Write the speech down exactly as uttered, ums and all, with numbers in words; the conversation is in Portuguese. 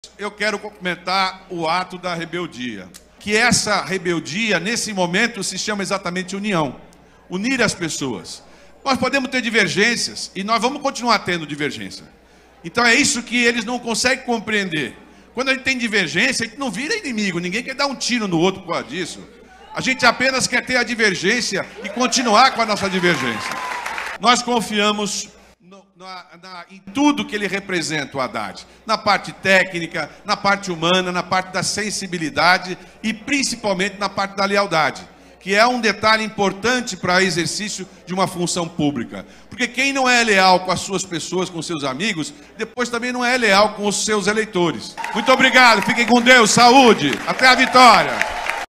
Eu quero cumprimentar o ato da rebeldia, que essa rebeldia, nesse momento, se chama exatamente união, unir as pessoas. Nós podemos ter divergências, e nós vamos continuar tendo divergência. Então é isso que eles não conseguem compreender. Quando a gente tem divergência, a gente não vira inimigo, ninguém quer dar um tiro no outro por causa disso. A gente apenas quer ter a divergência e continuar com a nossa divergência. Nós confiamos no, na, na, em tudo que ele representa, o Haddad. Na parte técnica, na parte humana, na parte da sensibilidade e principalmente na parte da lealdade, que é um detalhe importante para o exercício de uma função pública. Porque quem não é leal com as suas pessoas, com seus amigos, depois também não é leal com os seus eleitores. Muito obrigado, fiquem com Deus, saúde, até a vitória!